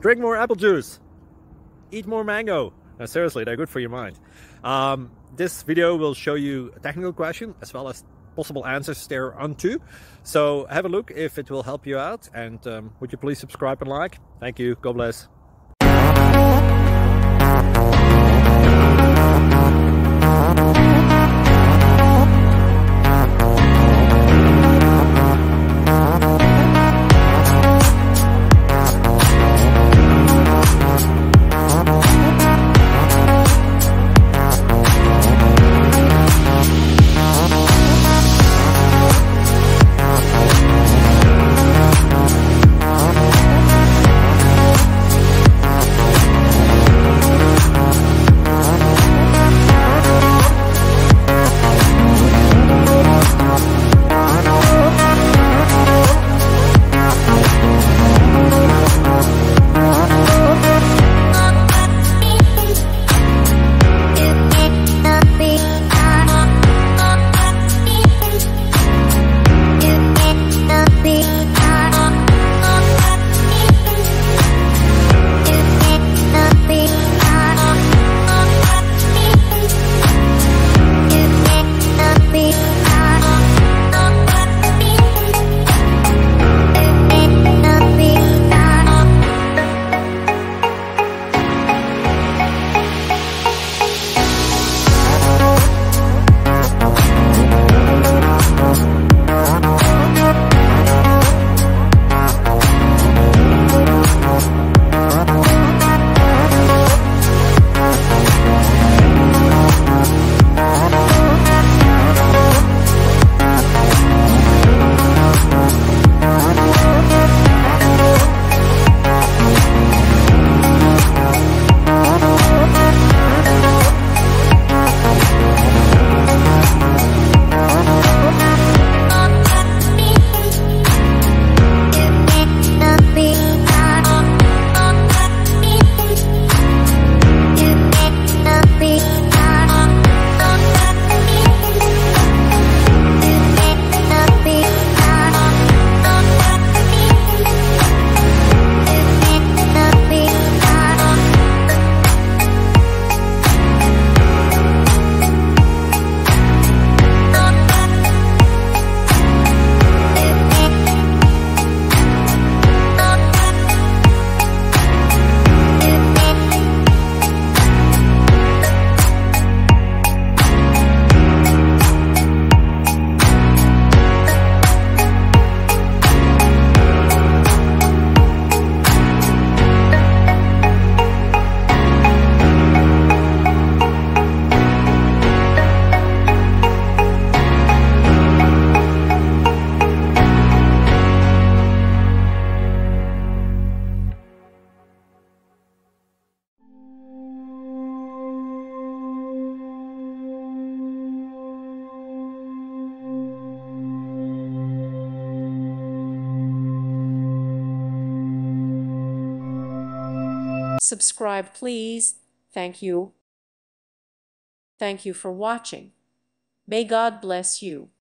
Drink more apple juice. Eat more mango. No, seriously, they're good for your mind. This video will show you a technical question as well as possible answers thereunto. So have a look if it will help you out, and would you please subscribe and like? Thank you. God bless. Subscribe, please. Thank you. Thank you for watching. May God bless you.